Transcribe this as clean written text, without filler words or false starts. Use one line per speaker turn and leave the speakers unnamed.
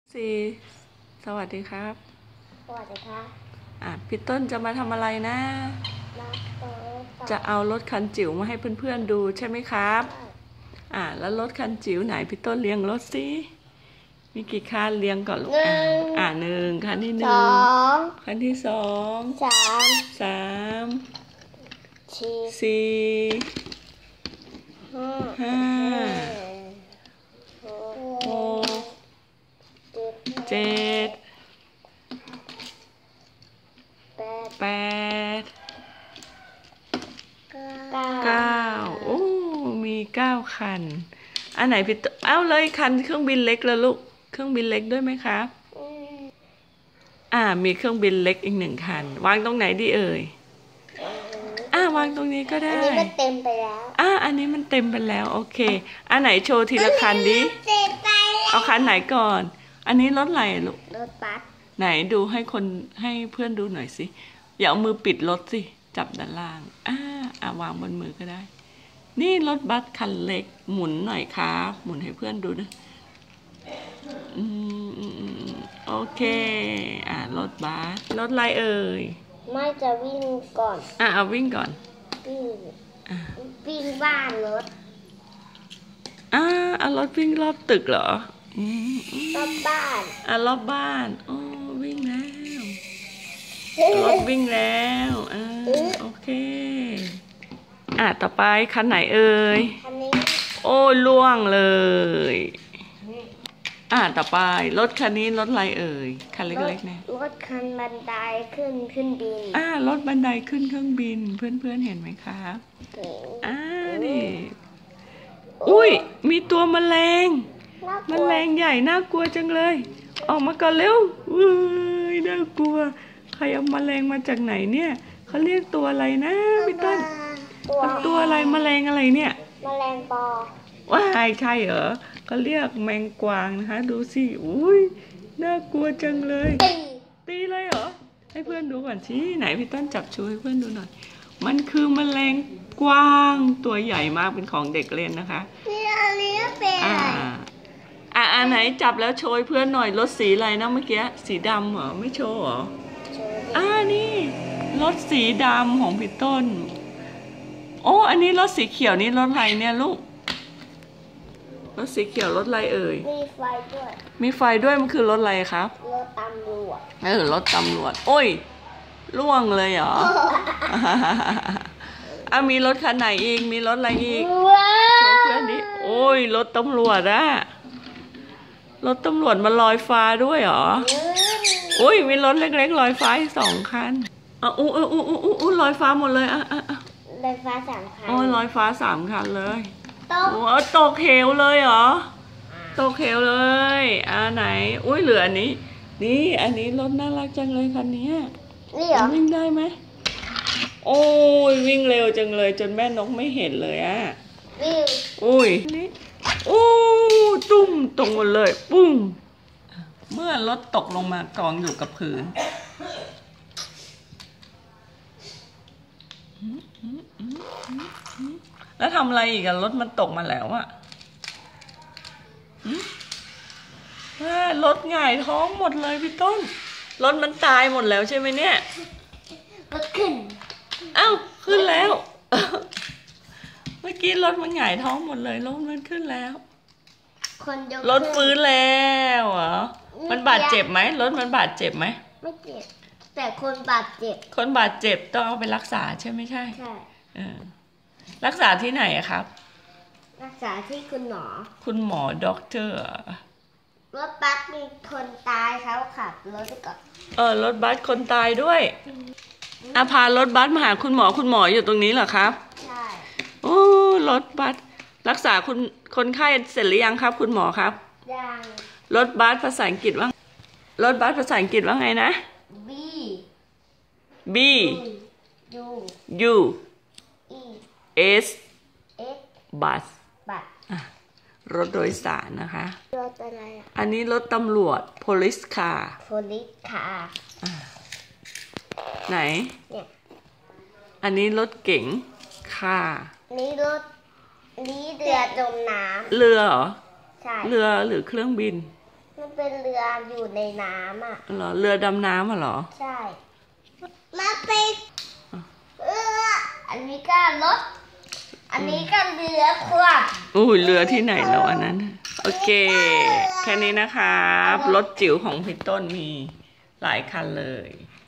ซีสวัสดีครับ
สวัสดีครับ
พี่ต้นจะมาทำอะไรนะจะเอารถคันจิ๋วมาให้เพื่อนๆดูใช่ไหมครับแล้วรถคันจิ๋วไหนพี่ต้นเรียงรถสิมีกี่คันเรียงก่อนลูกหนึ่งคันที่หนึ่งคันที่สองสามสี่ห้าหกเจ็ดแปดเก้าโอ้มี9 คันอันไหนพี่เอาเลยคันเครื่องบินเล็กแล้วลูกเครื่องบินเล็กด้วยไหมครับมีเครื่องบินเล็กอีก1 คันวางตรงไหนดีเอ่ยวางตรงนี้ก็ได้
อันนี้มันเต็มไปแล้ว
อันนี้มันเต็มไปแล้วโอเคอันไหนโชว์ทีละคันดิเอาคันไหนก่อนอันนี้รถอะไรลูก
รถบัส
ไหนดูให้เพื่อนดูหน่อยสิอย่าเอามือปิดรถสิจับด้านล่างวางบนมือก็ได้นี่รถบัสคันเล็กหมุนหน่อยครับหมุนให้เพื่อนดูนะโอเครถบัสรถอะไรเอ่ย
ไม่จะวิ่งก่อน
เอาวิ่งก่อน
วิ่งบ้านรถ
รถวิ่งรอบตึกเหรอ
รอบบ้าน
รอบบ้านวิ่งแล้วรถวิ่งแล้วโอเคต่อไปคันไหนเอ่ย
คันนี้
ล่วงเลยต่อไปรถคันนี้รถอะไรเอ่ยคันเล็กๆเนี่ย
รถคันบันไดขึ้นบิน
รถบันไดขึ้นเครื่องบินเพื่อนๆเห็นไหมครับนี่อุ้ยมีตัวแมลงใหญ่น่ากลัวจังเลยออกมาก่อนเร็วน่ากลัวใครเอาแมลงมาจากไหนเนี่ยเขาเรียกตัวอะไรนะพี่ต้นตัวอะไรแมลงอะไรเนี่ย
แมลงปอ
ใช่เหรอเขาเรียกแมงกวางนะคะดูสิน่ากลัวจังเลยตีเลยเหรอให้เพื่อนดูก่อนสิไหนพี่ต้นจับชูให้เพื่อนดูหน่อยมันคือแมลงกวางตัวใหญ่มากเป็นของเด็กเล่นนะคะ
อันนี้เป็น
อันไหนจับแล้วโชยเพื่อนหน่อยรถสีอะไรนะเมื่อกี้สีดำเหรอไม่โชว์เหรอนี่รถสีดำของพี่ต้นอันนี้รถสีเขียวนี่รถอะไรเนี่ยลูกรถสีเขียวรถอะไรเอ่ย
มีไฟด้วย
มันคือรถอะไรครับ
รถตำรวจ
รถตำรวจล่วงเลยเหรอมีรถคันไหนอีกมีรถอะไรอีกโชว์เพื่อนดิรถตำรวจรถตำรวจมาลอยฟ้าด้วยเหรอมีรถเล็กๆลอยฟ้าอีก2 คันลอยฟ้าหมดเลย
ลอยฟ้า3 คัน
ลอยฟ้า3 คันเลยตกเหวเลยเหรอตกเหวเลยไหนเหลืออันนี้นี่อันนี้รถน่ารักจังเลยคันนี้
นี่เหรอ
วิ่งได้ไหมวิ่งเร็วจังเลยจนแม่นกไม่เห็นเลยนี่ตุ้มตรงหมดเลยปุ้งเมื่อรถตกลงมากองอยู่กับพื้นแล้วทำอะไรอีกรถมันตกมาแล้วรถหงายท้องหมดเลยพี่ต้นรถมันตายหมดแล้วใช่ไหมเนี่ย
รถขึ้น
ขึ้นแล้วเมื่อกี้รถมันหงายท้องหมดเลยรถมันขึ้นแล้วรถฟื้นแล้วเหรอมันบาดเจ็บไหมรถมันบาดเจ็บไหม
ไม่เจ็บแต่คนบาดเจ็บ
ต้องเอาไปรักษาใช่ไหมใช่รักษาที่ไหนครับ
รักษาที่คุณ
หมอด็อกเตอร์
รถบัสมีคนตายเขาขับรถก่
อนรถบัสคนตายด้วยพารถบัสมาหาคุณหมออยู่ตรงนี้เหรอครับ
ใช่
รถบัสรักษาคนไข้เสร็จหรือยังครับคุณหมอครับ
ยัง
รถบัสภาษาอังกฤษว่ารถบัสภาษาอังกฤษว่าไงนะ B U S บัสรถโดยสารนะคะ
รถอะไร
อันนี้รถตำรวจ police car ไหนอันนี้รถเก๋งค่ะ
นี่เรือจมน้ำ
เรือเหรอ
ใช่
เรือหรือเครื่องบิน
มันเป็นเรืออยู่ในน้ำอ่ะ
เหรอเรือดำน้ำเหรอ
ใช่มาเป็นอันนี้ก็รถอันนี้ก็เรือคว่ำ
อุ้ยเรือที่ไหนแล้วอันนั้นโอเคแค่นี้นะครับรถจิ๋วของพี่ต้นมีหลายคันเลย